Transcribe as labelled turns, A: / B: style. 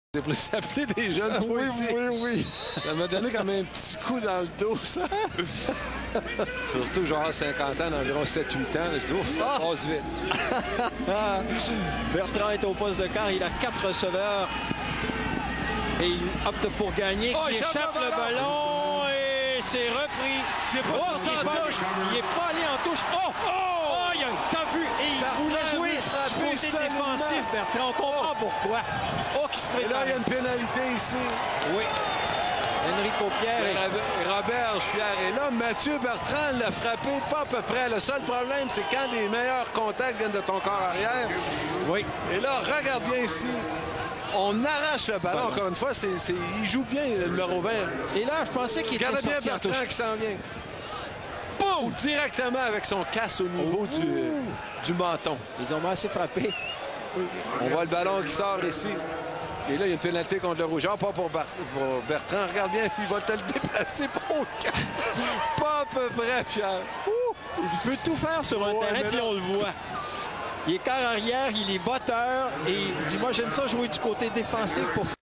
A: C'est pour s'appeler des jeunes
B: Oui,
A: aussi.
B: oui.
A: Ça m'a donné comme un petit coup dans le dos, ça. Surtout genre 50 ans, d'environ 7-8 ans. Je dis, ouf, ça passe vite.
B: Bertrand est au poste de quart. Il a 4 receveurs. Et il opte pour gagner.
A: Oh,
B: il échappe le ballon et c'est repris.
A: Il est pas sorti en touche.
B: Il n'est pas allé en touche. Oh! T'as vu? Et il voulait jouer du côté défensif, Bertrand. On comprend pourquoi. Oh, qui se
A: Et
B: prépare.
A: là, il y a une pénalité ici.
B: Oui. Enrico Pierre.
A: Et Robert Pierre est là. Mathieu Bertrand l'a frappé pas à peu près. Le seul problème, c'est quand les meilleurs contacts viennent de ton corps arrière.
B: Oui.
A: Et là, regarde bien ici. On arrache le ballon. Encore une fois, il joue bien, le numéro 20.
B: Et là, je pensais qu'il était
A: Regardez bien
B: sorti en touche.
A: Bertrand qui s'en vient. Boum! Directement avec son casse au niveau du menton.
B: Ils ont assez frappé.
A: On voit le ballon qui sort ici. Et là, il y a une pénalité contre le Rougeur, pas pour Bertrand. Regarde bien, il va te le déplacer pour pas à peu près, Pierre.
B: Il peut tout faire sur un terrain, puis on le voit. Il est quart arrière, il est botteur, et il dit, moi, j'aime ça jouer du côté défensif pour